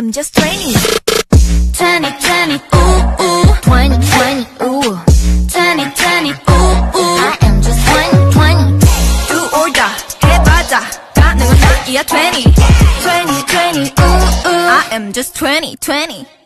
am just 20. 20, 20, ooh, ooh. 20, 20, ooh. 20, 20, ooh, ooh. I am just 20, 20. Do or die, 해봐자. 가능한 나이야 20. 20, 20, ooh, ooh. I am just 20, 20.